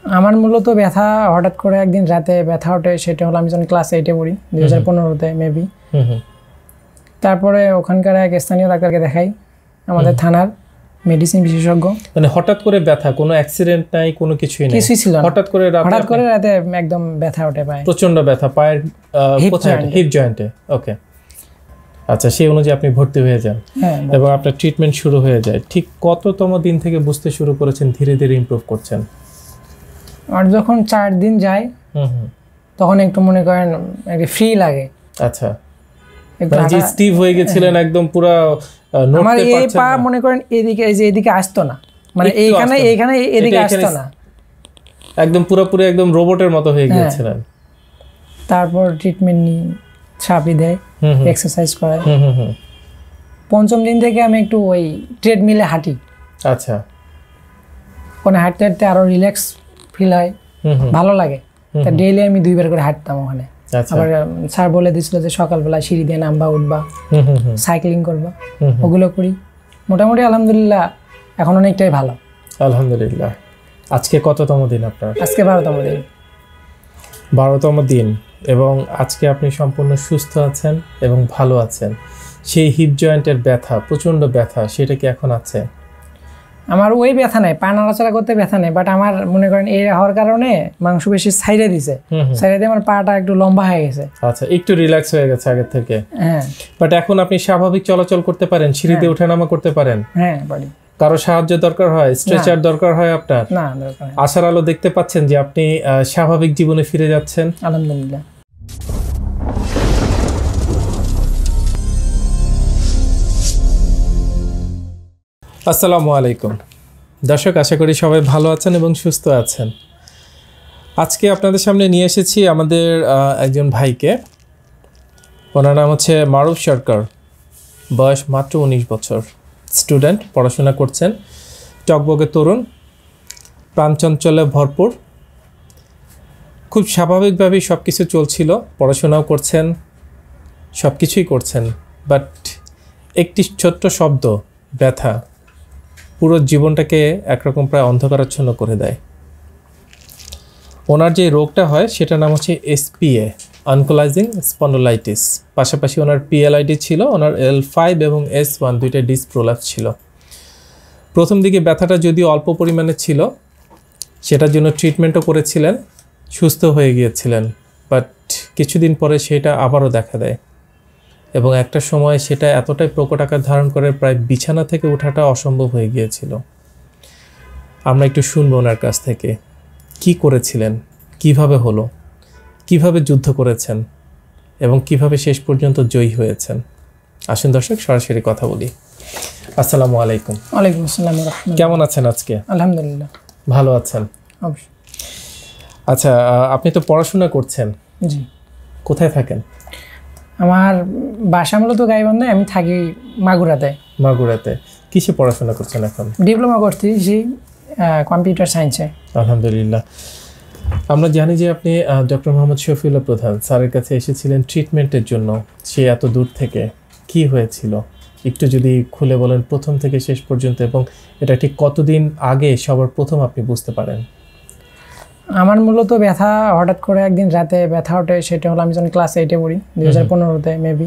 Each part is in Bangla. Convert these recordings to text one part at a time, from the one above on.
আমার মূলত ব্যথা হঠাৎ করে একদিন রাতে ব্যথা ওঠে, সেটা হলো আমি যখন ক্লাস 8-এ পড়ি 2015-তে মেবি। তারপরে ওখানকার এক স্থানীয় ডাক্তারকে দেখাই, আমাদের থানার মেডিসিন বিশেষজ্ঞ। মানে হঠাৎ করে ব্যথা, কোনো অ্যাক্সিডেন্ট নাই, কোনো কিছুই নাই, কিছুই ছিল না, হঠাৎ করে রাতে একদম ব্যথা ওঠে পায়, প্রচন্ড ব্যথা পায়ের কোথায়? হিপ জয়েন্টে। ওকে, আচ্ছা, সেই অনুযায়ী আপনি ভর্তি হয়ে যান এবং আপনার ট্রিটমেন্ট শুরু হয়ে যায়। ঠিক কততম দিন থেকে বুঝতে শুরু করেছেন ধীরে ধীরে ইমপ্রুভ করছেন? আর যখন 4 দিন যায় তখন একটু মনে করেন ফ্রি লাগে। আচ্ছা, যে স্টিভ হয়ে গেছিলেন একদম পুরো আমার এই পা মনে করেন এদিকে, এই যে এদিকে আসতো না, মানে এইখানে এদিকে আসতো না, একদম পুরোপুরি একদম রোবটের মতো হয়ে গিয়েছিলেন। তারপর ট্রিটমেন্ট নিই, ছাপি দেয়, এক্সারসাইজ করায়। 5ম দিন থেকে আমি একটু ওই ট্রেডমিলে হাঁটি। আচ্ছা, ওখানে হাঁটতে হাঁটতে আরো রিল্যাক্স ফিল হয়, ভালো লাগে। তা ডেইলি আমি 2 বার করে হাঁটতাম ওখানে। আবার স্যার বলে দিয়েছিল যে সকালবেলা সিঁড়ি দিয়ে নামবা, উঠবা, সাইক্লিং করবা, ওগুলো করি। মোটামুটি আলহামদুলিল্লাহ এখন অনেকটাই ভালো। আলহামদুলিল্লাহ। আজকে কততম দিন আপনার? আজকে 12তম দিন। 12তম দিন, এবং আজকে আপনি সম্পূর্ণ সুস্থ আছেন এবং ভালো আছেন। সেই হিপ জয়েন্টের ব্যথা, প্রচন্ড ব্যথা, সেটা কি এখন আছে? আমার ওই ব্যথা নাই, পা নাড়াচাড়া করতে ব্যথা নেই, বাট আমার মনে করেন এই হওয়ার কারণে মাংস বেশি ছাইড়ে দিছে, ছাইড়ে দিয়ে আমার পাটা একটু লম্বা হয়ে গেছে। আচ্ছা, একটু রিল্যাক্স হয়ে গেছে আগের থেকে। হ্যাঁ, বাট এখন আপনি স্বাভাবিক চলাচল করতে পারেন, সিঁড়িতে ওঠানামা করতে পারেন? হ্যাঁ, পারি। কারো সাহায্য দরকার হয়, স্ট্রেচার দরকার হয় আপনার? না, দরকার নেই। আশার আলো দেখতে পাচ্ছেন যে আপনি স্বাভাবিক জীবনে ফিরে যাচ্ছেন? আলহামদুলিল্লাহ। আসসালামু আলাইকুম দর্শক, আশা করি সবাই ভালো আছেন এবং সুস্থ আছেন। আজকে আপনাদের সামনে নিয়ে এসেছি আমাদের একজন ভাইকে। ওনার নাম হচ্ছে মারুফ সরকার, বয়স মাত্র 19 বছর, স্টুডেন্ট, পড়াশোনা করছেন, টকবগে তরুণ, প্রাণচঞ্চলে ভরপুর। খুব স্বাভাবিকভাবেই সব কিছু চলছিল, পড়াশোনাও করছেন, সব কিছুই করছেন, বাট একটি ছোট্ট শব্দ ব্যথা পুরো জীবনটাকে একরকম প্রায় অন্ধকারাচ্ছন্ন করে দেয়। ওনার যে রোগটা হয় সেটার নাম হচ্ছে SPA, আনকোলাইজিং স্পন্ডোলাইটিস। পাশাপাশি ওনার PLID ছিল, ওনার L5 এবং S1 দুইটা ডিস্ক প্রোল্যাপস ছিল। প্রথম দিকে ব্যথাটা যদিও অল্প পরিমাণে ছিল, সেটার জন্য ট্রিটমেন্টও করেছিলেন, সুস্থ হয়ে গিয়েছিলেন, বাট কিছুদিন পরে সেটা আবারও দেখা দেয় এবং একটা সময় সেটা এতটাই প্রকট আকার ধারণ করে প্রায় বিছানা থেকে ওঠাটা অসম্ভব হয়ে গিয়েছিল। আমরা একটু শুনবো ওনার কাছ থেকে কি করেছিলেন, কিভাবে হলো, কিভাবে যুদ্ধ করেছেন এবং কিভাবে শেষ পর্যন্ত জয়ী হয়েছেন। আসুন দর্শক, সরাসরি কথা বলি। আসসালামু আলাইকুম। ওয়ালাইকুম আসসালাম। কেমন আছেন আজকে? আলহামদুলিল্লাহ, ভালো আছেন? অবশ্যই। আচ্ছা, আপনি তো পড়াশোনা করছেন? জি। কোথায় থাকেন? আমার বাসা মূলত গাইবান্ধা, আমি থাকি মাগুরাতে। মাগুরাতে। কিসে পড়াশোনা করছেন এখন? ডিপ্লোমা করতেছি কম্পিউটার সায়েন্সে। আলহামদুলিল্লাহ। আমরা জানি যে আপনি ডক্টর মোহাম্মদ শফিউল্লাহ প্রধান স্যারের কাছে এসেছিলেন ট্রিটমেন্টের জন্য। সে এত দূর থেকে কি হয়েছিল একটু যদি খুলে বলেন, প্রথম থেকে শেষ পর্যন্ত, এবং এটা ঠিক কতদিন আগে সবার প্রথম আপনি বুঝতে পারেন? আমার মূলত ব্যথা হঠাৎ করে একদিন রাতে ব্যথা ওঠে, সেটা হলো আমি যখন ক্লাস 8-এ পড়ি 2015-তে মেবি।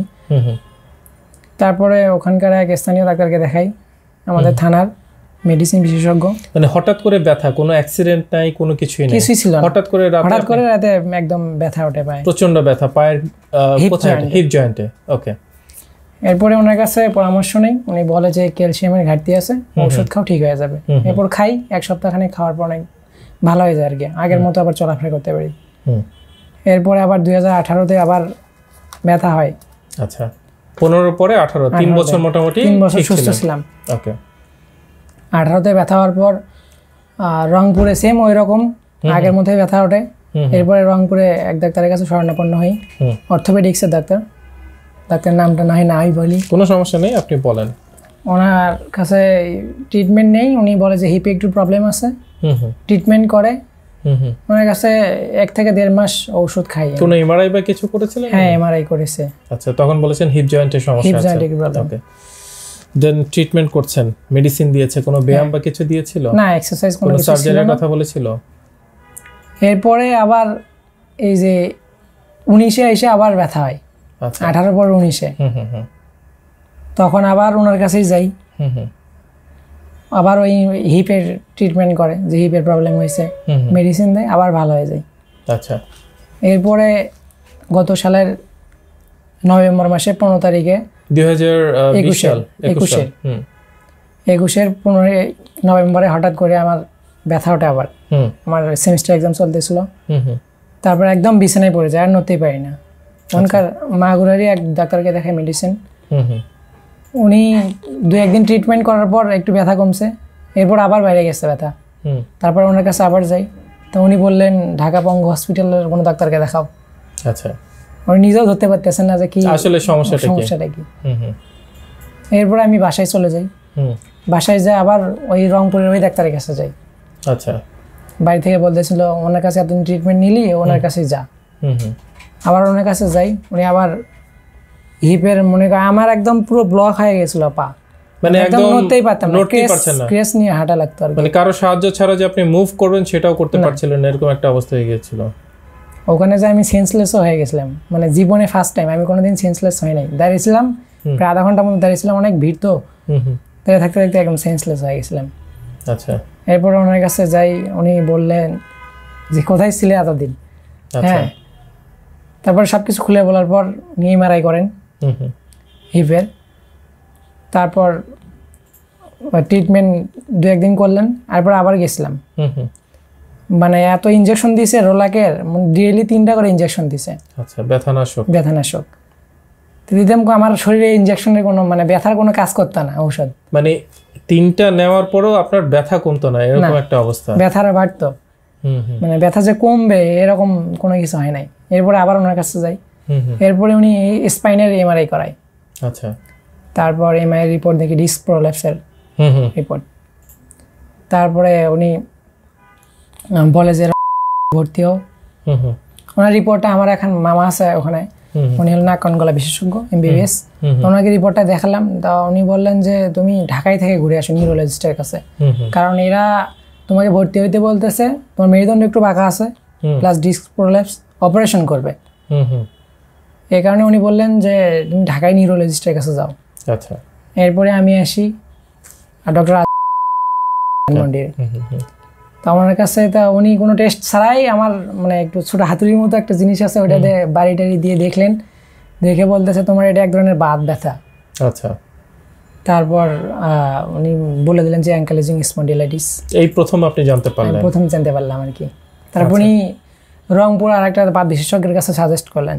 তারপরে ওখানকার এক স্থানীয় ডাক্তারকে দেখাই, আমাদের থানার মেডিসিন বিশেষজ্ঞ। মানে হঠাৎ করে ব্যথা, কোনো অ্যাক্সিডেন্ট নাই, কোনো কিছুই নাই, কিছুই ছিল না, হঠাৎ করে রাতে একদম ব্যথা ওঠে পায়, প্রচন্ড ব্যথা পায়ের কোথায়? হিপ জয়েন্টে। ওকে। এরপরে ওনার কাছে পরামর্শ নেই, উনি বলে যে ক্যালসিয়ামের ঘাটতি আছে, ওষুধ খাও, ঠিক হয়ে যাবে। এরপর খাই, 1 সপ্তাহখানেক খাওয়ার পর অনেক ভালো হয়ে যায় আর কি, আগের মতো আবার চলাফেরা করতে পারি। এরপরে আবার 2018-তে আবার ব্যথা হয়। আচ্ছা, 15 পরে 18, 3 বছর মোটামুটি 3 বছর সুস্থ ছিলাম। ওকে। 18-তে ব্যথা হওয়ার পর রংপুরে সেম ওই রকম আগের মতোই ব্যথা ওঠে। এরপরে রংপুরে এক ডাক্তারের কাছে শরণাপন্ন হই, অর্থোপেডিক্সের ডাক্তার নামটা নাই বলি, কোনো সমস্যা নেই, আপনি বলেন। ওনার কাছে ট্রিটমেন্ট নেই, উনি বলে যে হিপে একটু প্রবলেম আছে, ট্রিটমেন্ট করে। ওনার কাছে 1 থেকে 1.5 মাস ঔষধ খাই। কোনো এমআরআই বা কিছু করেছিলেন? হ্যাঁ, এমআরআই করেছে। আচ্ছা, তখন বলেছেন হিপ জয়েন্টের সমস্যা আছে। হিপ জয়েন্টের প্রবলেম। ওকে। দেন ট্রিটমেন্ট করছেন, মেডিসিন দিয়েছে, কোনো ব্যায়াম বা কিছু দিয়েছিল? না, এক্সারসাইজ কোনো কিছু ছিল না। সার্জারির কথা বলেছিল? এরপরে আবার এই যে 19-এ এসে আবার ব্যথা হয়, 18 পর 19-এ, তখন আবার ওনার কাছেই যাই, আবার ওই হিপের ট্রিটমেন্ট করে, যে হিপের প্রবলেম হয়েছে মেডিসিন দেয়, আবার ভালো হয়ে যায়। আচ্ছা, এরপরে গত সালের নভেম্বর মাসের 15 তারিখে 2021-এর 15 নভেম্বরে হঠাৎ করে আমার ব্যথা ওঠে আবার। আমার সেমিস্টার এক্সাম চলতেছিল, তারপর একদম বিছানায় পড়ে যায়, আর নড়তেই পারি না। ওখানকার মাগুরারি এক ডাক্তারকে দেখায় মেডিসিন, উনি 2-1 দিন ট্রিটমেন্ট করার পর একটু ব্যথা কমছে, এরপর আবার বাইরে গেছে ব্যথা। তারপর ওনার কাছে আবার যাই, তো উনি বললেন ঢাকা পঙ্গু হসপিটালের কোনো ডাক্তারকে দেখাও। আচ্ছা, উনি নিজেও ধরতে পারতেছেন না যে কি আসলে সমস্যাটা কি। এরপর আমি বাসায় চলে যাই, বাসায় যাই আবার ওই রংপুরের ওই ডাক্তারের কাছে যাই। আচ্ছা, বাড়ি থেকে বলতেছিল ওনার কাছে এতদিন ট্রিটমেন্ট নিলি, ওনার কাছে যা। আবার ওনার কাছে যাই, উনি আবার হিপের মনে করেন আমার একদম পুরো ব্লক হয়ে গেছিল পা, মানে একদম নড়তেই পারতাম না, ক্রেস নিয়ে হাঁটা লাগতো আর মানে কারো সাহায্য ছাড়া যে আপনি মুভ করবেন সেটাও করতে পারছিলেন না, এরকম একটা অবস্থা হয়ে গিয়েছিল। ওখানে যে আমি সেন্সলেসও হয়ে গেছিলাম, মানে জীবনে ফার্স্ট টাইম, আমি কোনোদিন সেন্সলেস হই নাই। দাঁড়িয়েছিলাম প্রায় আধা ঘন্টার মতো দাঁড়িয়েছিলাম, অনেক ভিড় তো, দাঁড়িয়ে থাকতে থাকতে একদম সেন্সলেস হয়ে গেছিলাম। আচ্ছা, এরপর ওনার কাছে যাই, উনি বললেন যে কোথায় ছিলে এতদিন। হ্যাঁ, তারপর সবকিছু খুলে বলার পর উনি এমআরআই করেন হিপের, তারপর ট্রিটমেন্ট 2-1 দিন করলেন, তারপর আবার গেছিলাম। মানে এত ইনজেকশন দিয়েছে রোলাকের, ডেইলি 3টা করে ইনজেকশন দিছে। আচ্ছা, ব্যথানাশক দিতাম, আমার শরীরে ইনজেকশনের কোনো মানে ব্যথার কোনো কাজ করতো না ঔষধ, মানে 3টা নেওয়ার পরেও আপনার ব্যথা কমতো না, এরকম একটা অবস্থা, ব্যথার বাড়তো, মানে ব্যথা যে কমবে এরকম কোনো কিছু হয় নাই। এরপরে আবার ওনার কাছে যাই, এরপরে উনি স্পাইনের এমআরআই করায়। আচ্ছা, তারপর এমআরআই রিপোর্ট দেখি ডিস্ক প্রোল্যাপসের রিপোর্ট। তারপরে উনি বলে যে ভর্তি হও। ওনার রিপোর্টটা, আমার এখন মামা আছে ওখানে, উনি হল নাক কান গলা বিশেষজ্ঞ এমবিবিএস, ওনাকে রিপোর্টটা দেখালাম, তা উনি বললেন যে তুমি ঢাকায় থেকে ঘুরে আসো নিউরোলজিস্টের কাছে, কারণ এরা তোমাকে ভর্তি হইতে বলতেছে, তোমার মেরুদণ্ড একটু বাঁকা আছে প্লাস ডিস্ক প্রোল্যাপস, অপারেশন করবে। এই কারণে উনি বললেন যে তুমি ঢাকায় নিউরোলজিস্টের কাছে যাও। আচ্ছা, এরপরে আমি আসি ডক্টর মন্ডির, তো আমার কাছে তা উনি কোনো টেস্ট ছাড়াই আমার মানে একটু ছোট হাতুড়ির মতো একটা জিনিস আছে, ওইটাতে বাড়ি টাড়ি দিয়ে দেখলেন, দেখে বলতেছে তোমার এটা এক ধরনের বাত ব্যথা। আচ্ছা, তারপর উনি বলে দিলেন যে অ্যাঙ্কাইলোজিং স্পন্ডিলাইটিস। এই প্রথম আপনি জানতে পারলেন? প্রথম জানতে পারলাম আর কি। তারপর উনি রংপুর আর একটা বাত বিশেষজ্ঞের কাছে সাজেস্ট করলেন,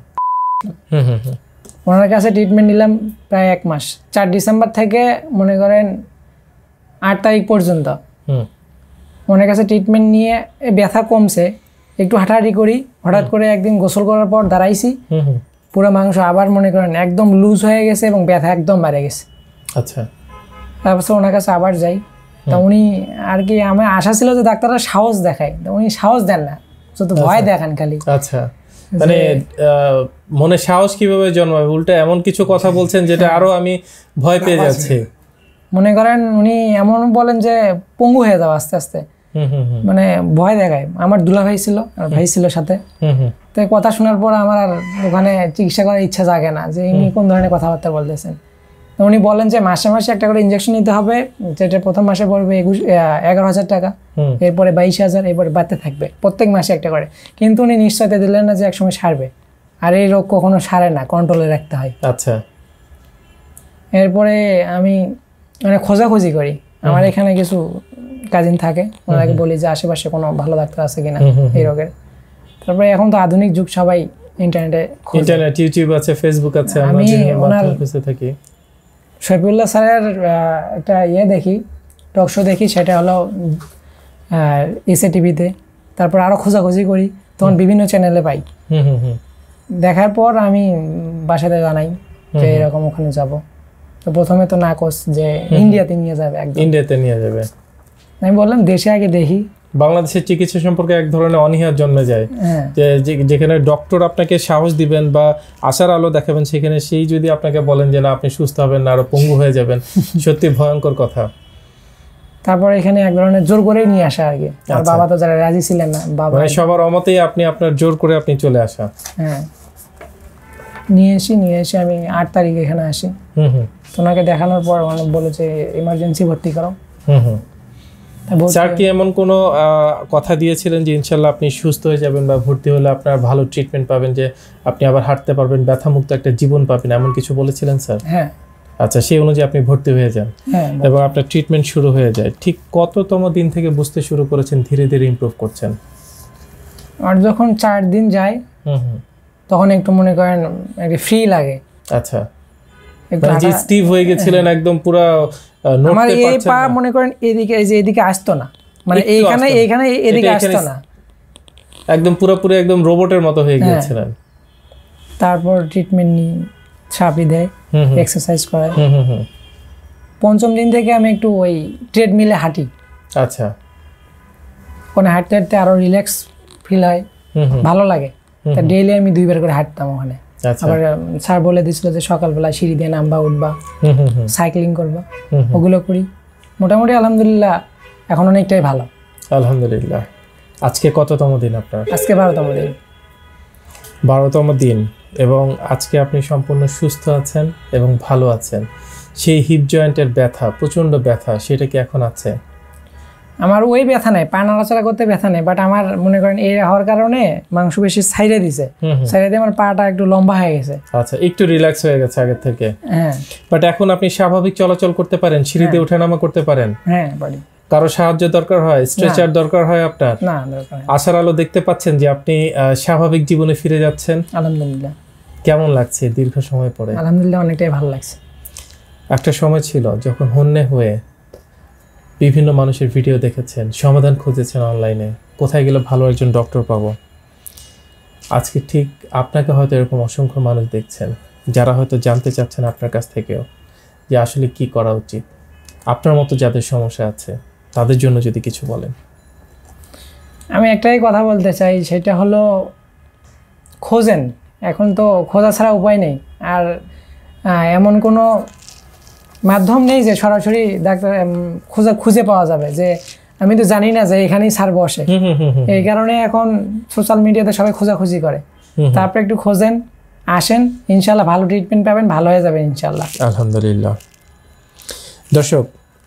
ওনার কাছে ট্রিটমেন্ট নিলাম প্রায় 1 মাস। 4 ডিসেম্বর থেকে মনে করেন 8 তারিখ পর্যন্ত ওনার কাছে ট্রিটমেন্ট নিয়ে ব্যথা কমছে, একটু হাঁটাহাঁটি করি, হঠাৎ করে একদিন গোসল করার পর দাঁড়াইছি, পুরো মাংস আবার মনে করেন একদম লুজ হয়ে গেছে এবং ব্যথা একদম বেড়ে গেছে। আচ্ছা, তারপর ওনার কাছে আবার যাই, তা উনি আর কি, আমার আশা ছিল যে ডাক্তাররা সাহস দেখায়, উনি সাহস দেন না, শুধু ভয় দেখান খালি। আচ্ছা, মানে মনে সাহস কিভাবে জন্মাবে, উল্টা এমন কিছু কথা বলছেন যেটা আরো আমি ভয় পেয়ে যাচ্ছি। মনে করেন উনি এমন বলেন যে পঙ্গু হয়ে যাও আস্তে আস্তে, মানে ভয় দেখায়। আমার দুলা ভাই ছিল, আর ভাই ছিল সাথে, তো কথা শোনার পর আমার আর ওখানে চিকিৎসা করার ইচ্ছা জাগে না যে ইনি কোন ধরনের কথাবার্তা বলতেছেন। তো উনি বলেন যে মাসে মাসে একটা করে ইনজেকশন নিতে হবে, যেটা প্রথম মাসে পড়বে 11,000 টাকা, এরপরে 22,000, এরপরে বাড়তে থাকবে প্রত্যেক মাসে একটা করে। কিন্তু উনি নিশ্চয়তা দিলেন না যে একসময় সারবে, আর এই রোগ কখনো সারে না, কন্ট্রোলে রাখতে হয়। আচ্ছা, এরপরে আমি মানে খোঁজাখুঁজি করি, আমার এখানে কিছু কাজিন থাকে, ওনাকে বলি যে আশেপাশে কোনো ভালো ডাক্তার আছে কিনা এই রোগের। তারপরে এখন তো আধুনিক যুগ, সবাই ইন্টারনেট, ইউটিউব আছে, ফেসবুক আছে, আমি ওনার শফিউল্লাহ স্যারের একটা দেখি, টক শো দেখি, সেটা হলো এসএ টিভিতে। তারপর আরো খোঁজাখুঁজি করি, তখন বিভিন্ন চ্যানেলে পাই। দেখার পর আমি বাসাতে জানাই যে এরকম ওখানে যাব। তো প্রথমে তো না কোচ যে ইন্ডিয়াতে নিয়ে যাবে, একদম ইন্ডিয়াতে নিয়ে যাবে। আমি বললাম দেশে আগে দেখি। বাংলাদেশের চিকিৎসা সম্পর্কে এক ধরনের অনীহা জন্মে যায়, যে যেখানে ডক্টর আপনাকে সাহস দিবেন বা আশার আলো দেখাবেন, সেখানে সেই যদি আপনাকে বলেন যে না আপনি সুস্থ হবেন না, আরো পঙ্গু হয়ে যাবেন, সত্যি ভয়ঙ্কর কথা। তারপর এখানে এক ধরনের জোর করেই নিয়ে আসা আর কি। আর বাবা তো যারা রাজি ছিলেন না, বাবা মানে সবার অমতেই আপনি আপনার জোর করে আপনি চলে আসা। হ্যাঁ, নিয়ে এসে আমি 8 তারিখে এখানে আসি। ওনাকে দেখানোর পর বলে যে ইমার্জেন্সি ভর্তি করো। স্যার কি এমন কোনো কথা দিয়েছিলেন যে ইনশাল্লাহ আপনি সুস্থ হয়ে যাবেন বা ভর্তি হলে আপনার ভালো ট্রিটমেন্ট পাবেন, যে আপনি আবার হাঁটতে পারবেন, ব্যথামুক্ত একটা জীবন পাবেন, এমন কিছু বলেছিলেন স্যার? হ্যাঁ। আচ্ছা, সেই অনুযায়ী আপনি ভর্তি হয়ে যান এবং আপনার ট্রিটমেন্ট শুরু হয়ে যায়। ঠিক কততম দিন থেকে বুঝতে শুরু করেছেন ধীরে ধীরে ইমপ্রুভ করছেন? আর যখন 4 দিন যায় তখন একটু মনে করেন একটু ফ্রি লাগে। আচ্ছা, মানে যে স্টিভ হয়ে গেছিলেন একদম পুরো আমার এই পা মনে করেন এদিকে, এই যে এদিকে আসতো না, মানে এইখানে এদিকে আসতো না, একদম পুরোপুরি একদম রোবটের মতো হয়ে গিয়েছিলেন। তারপর ট্রিটমেন্ট নিই, ছাপি দেয়, এক্সারসাইজ করায়। 5ম দিন থেকে আমি একটু ওই ট্রেডমিলে হাঁটি। আচ্ছা, ওখানে হাঁটতে হাঁটতে আরো রিল্যাক্স ফিল হয়, ভালো লাগে। তা ডেইলি আমি 2 বার করে হাঁটতাম ওখানে। আবার স্যার বলে দিছিল যে সকালবেলা সিঁড়ি দিয়ে নামবা, উঠবা, সাইক্লিং করবা, ওগুলো করি। মোটামুটি আলহামদুলিল্লাহ এখন অনেকটাই ভালো। আলহামদুলিল্লাহ। আজকে কততম দিন আপনার? আজকে 12তম দিন। 12তম দিন, এবং আজকে আপনি সম্পূর্ণ সুস্থ আছেন এবং ভালো আছেন। সেই হিপ জয়েন্টের ব্যথা, প্রচন্ড ব্যথা, সেটা কি এখন আছে? আমার ওই ব্যথা নেই, পা নাড়াচাড়া করতে ব্যথা নেই, বাট আমার মনে করেন এই হওয়ার কারণে মাংস বেশি ছাইড়ে দিছে, ছাইড়ে দিয়ে আমার পাটা একটু লম্বা হয়ে গেছে। আচ্ছা, একটু রিল্যাক্স হয়ে গেছে আগে থেকে। হ্যাঁ, বাট এখন আপনি স্বাভাবিক চলাচল করতে পারেন, সিঁড়িতে ওঠানামা করতে পারেন? হ্যাঁ, পারি। কারো সাহায্য দরকার হয়, স্ট্রেচার দরকার হয় আপনার? না, দরকার নেই। আশার আলো দেখতে পাচ্ছেন যে আপনি স্বাভাবিক জীবনে ফিরে যাচ্ছেন। আলহামদুলিল্লাহ। কেমন লাগছে দীর্ঘ সময় পরে? আলহামদুলিল্লাহ, অনেকটাই ভালো লাগছে। একটা সময় ছিল যখন হন্যে হয়ে বিভিন্ন মানুষের ভিডিও দেখেছেন, সমাধান খুঁজেছেন অনলাইনে, কোথায় গেলে ভালো একজন ডক্টর পাবো। আজকে ঠিক আপনাকে হয়তো এরকম অসংখ্য মানুষ দেখছেন যারা হয়তো জানতে চাচ্ছেন আপনার কাছ থেকেও যে আসলে কি করা উচিত। আপনার মতো যাদের সমস্যা আছে তাদের জন্য যদি কিছু বলেন। আমি একটাই কথা বলতে চাই, সেটা হলো খোঁজেন। এখন তো খোঁজা ছাড়া উপায় নেই, আর এমন কোনো মাধ্যম নেই যে সরাসরি ডাক্তার খুঁজে পাওয়া যাবে। যে আমি তো জানি না যে এখানেই স্যার বসে, এই কারণে এখন সোশ্যাল মিডিয়াতে সবাই খোঁজাখুঁজি করে। তারপর একটু খোঁজেন, আসেন, ইনশাল্লাহ ভালো ট্রিটমেন্ট পাবেন, ভালো হয়ে যাবে ইনশাল্লাহ। আলহামদুলিল্লাহ। দর্শক,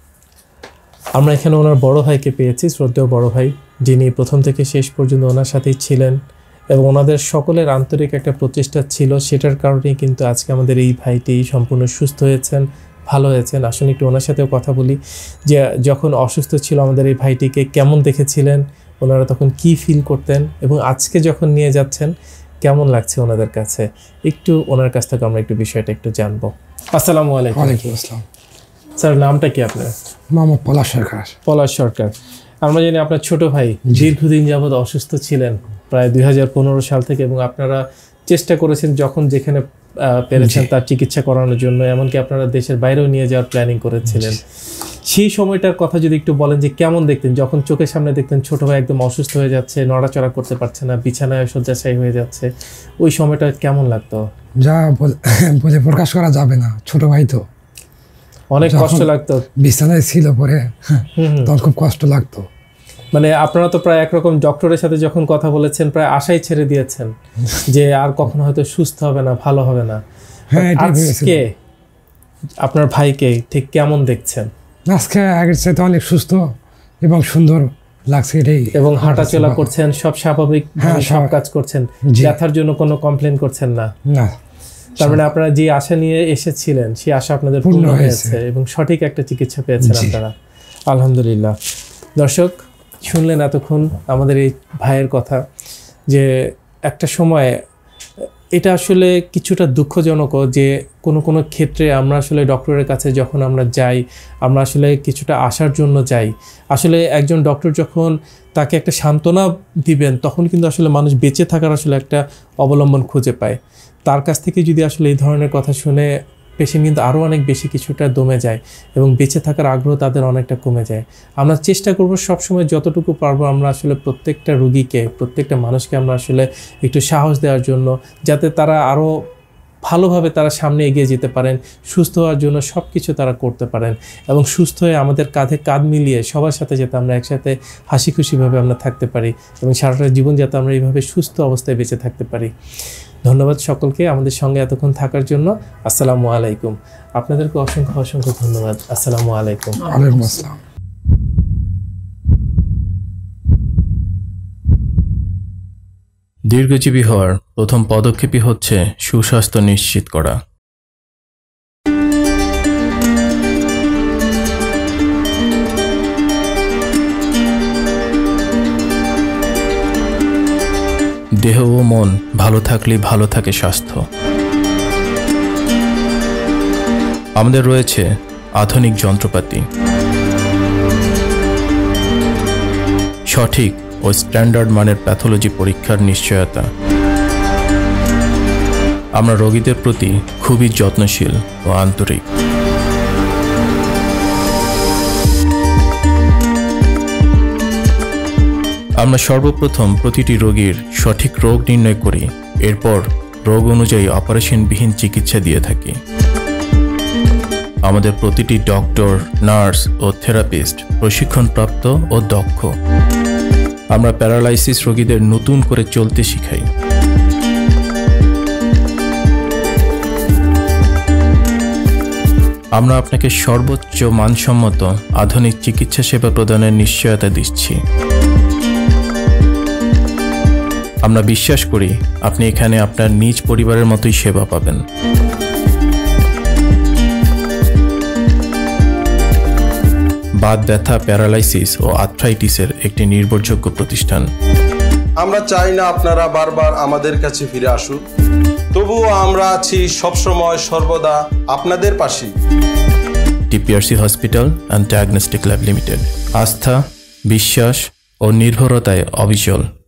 আমরা এখানে ওনার বড় ভাইকে পেয়েছি, শ্রদ্ধেয় বড় ভাই, যিনি প্রথম থেকে শেষ পর্যন্ত ওনার সাথেই ছিলেন এবং ওনাদের সকলের আন্তরিক একটা প্রচেষ্টা ছিল। সেটার কারণেই কিন্তু আজকে আমাদের এই ভাইটি সম্পূর্ণ সুস্থ হয়েছেন, ভালো হয়েছেন। আসলে একটু ওনার সাথেও কথা বলি যে যখন অসুস্থ ছিল আমাদের এই ভাইটিকে কেমন দেখেছিলেন, ওনারা তখন কি ফিল করতেন, এবং আজকে যখন নিয়ে যাচ্ছেন কেমন লাগছে ওনাদের কাছে। একটু ওনার কাছ থেকে আমরা একটু বিষয়টা একটু জানবো। আসসালামু আলাইকুম। ওয়ালাইকুম আসসালাম। স্যার, নামটা কি আপনার? মোহাম্মদ পলাশ সরকার। পলাশ সরকার। আমরা জানি আপনার ছোট ভাই দীর্ঘদিন যাবৎ অসুস্থ ছিলেন, প্রায় 2015 সাল থেকে, এবং আপনারা চেষ্টা করেছেন যখন যেখানে পেরেছেন তার চিকিৎসা করানোর জন্য, এমনকি আপনারা দেশের বাইরেও নিয়ে যাওয়ার প্ল্যানিং করেছিলেন। সেই সময়টার কথা যদি একটু বলেন যে কেমন দেখতেন যখন চোখের সামনে দেখতেন ছোট ভাই একদম অসুস্থ হয়ে যাচ্ছে, নড়াচড়া করতে পারছে না, বিছানায় শয্যাশায়ী হয়ে যাচ্ছে, ওই সময়টা কেমন লাগতো? যা বলে প্রকাশ করা যাবে না, ছোট ভাই তো অনেক কষ্ট লাগতো। বিছানায় ছিল পরে, তখন খুব কষ্ট লাগতো। মানে আপনারা তো প্রায় একরকম ডক্টরের সাথে যখন কথা বলেছেন প্রায় আশাই ছেড়ে দিয়েছেন যে আর কখনো হয়তো সুস্থ হবে না, ভালো হবে না। আজকে আপনার ভাইকে ঠিক কেমন দেখছেন? আজকে আগের চাইতে অনেক সুস্থ এবং সুন্দর লাগছে এটাই। এবং হাঁটাচলা করছেন, সব স্বাভাবিক, সব কাজ করছেন, ব্যথার জন্য কোনো কমপ্লেন করছেন না? না। তার মানে আপনারা যে আশা নিয়ে এসেছিলেন সেই আশা আপনাদের পূর্ণ হয়েছে এবং সঠিক একটা চিকিৎসা পেয়েছেন আপনারা, আলহামদুলিল্লাহ। দর্শক, শুনলেন এতক্ষণ আমাদের এই ভাইয়ের কথা যে একটা সময় এটা আসলে কিছুটা দুঃখজনকও যে কোনো ক্ষেত্রে আমরা আসলে ডক্টরের কাছে যখন আমরা যাই, আমরা আসলে কিছুটা আসার জন্য যাই। আসলে একজন ডক্টর যখন তাকে একটা সান্ত্বনা দিবেন তখন কিন্তু আসলে মানুষ বেঁচে থাকার আসলে একটা অবলম্বন খুঁজে পায়। তার কাছ থেকে যদি আসলে এই ধরনের কথা শুনে পেশেন্ট কিন্তু আরও অনেক বেশি কিছুটা দমে যায় এবং বেঁচে থাকার আগ্রহ তাদের অনেকটা কমে যায়। আমরা চেষ্টা করব সবসময় যতটুকু পারবো আমরা আসলে প্রত্যেকটা রুগীকে, প্রত্যেকটা মানুষকে আমরা আসলে একটু সাহস দেওয়ার জন্য, যাতে তারা আরও ভালোভাবে তারা সামনে এগিয়ে যেতে পারেন, সুস্থ হওয়ার জন্য সব কিছু তারা করতে পারেন এবং সুস্থ হয়ে আমাদের কাঁধে কাঁধ মিলিয়ে সবার সাথে যাতে আমরা একসাথে হাসি খুশিভাবে আমরা থাকতে পারি এবং সারাটা জীবন যাতে আমরা এইভাবে সুস্থ অবস্থায় বেঁচে থাকতে পারি। ধন্যবাদ সকলকে আমাদের সঙ্গে এতক্ষণ থাকার জন্য। আসসালামু আলাইকুম। আপনাদেরকে অসংখ্য অসংখ্য ধন্যবাদ। আসসালামু আলাইকুম। ওয়ালাইকুম আসসালাম। দীর্ঘজীবী হওয়ার প্রথম পদক্ষেপই হচ্ছে সুস্বাস্থ্য নিশ্চিত করা। দেহ ও মন ভালো থাকলেই ভালো থাকে স্বাস্থ্য। আমাদের রয়েছে আধুনিক যন্ত্রপাতি, সঠিক ও স্ট্যান্ডার্ড মানের প্যাথোলজি পরীক্ষার নিশ্চয়তা। আমরা রোগীদের প্রতি খুবই যত্নশীল ও আন্তরিক। আমরা সর্বপ্রথম প্রতিটি রোগীর সঠিক রোগ নির্ণয় করি, এরপর রোগ অনুযায়ী অপারেশনবিহীন চিকিৎসা দিয়ে থাকি। আমাদের প্রতিটি ডক্টর, নার্স ও থেরাপিস্ট প্রশিক্ষণপ্রাপ্ত ও দক্ষ। আমরা প্যারালাইসিস রোগীদের নতুন করে চলতে শিখাই। আমরা আপনাকে সর্বোচ্চ মানসম্মত আধুনিক চিকিৎসা সেবা প্রদানের নিশ্চয়তা দিচ্ছি। আমরা বিশ্বাস করি আপনি এখানে আপনার নিজ পরিবারের মতোই সেবা পাবেন। বাত ব্যথা, প্যারালাইসিস ও আর্থ্রাইটিসের একটি নির্ভরযোগ্য প্রতিষ্ঠান। আমরা চাই না আপনারা বারবার আমাদের কাছে ফিরে আসুন, তবুও আমরা আছি সবসময় সর্বদা আপনাদের পাশে। TPRC hospital and diagnostic lab limited, আস্থা, বিশ্বাস ও নির্ভরতায় অবিচল।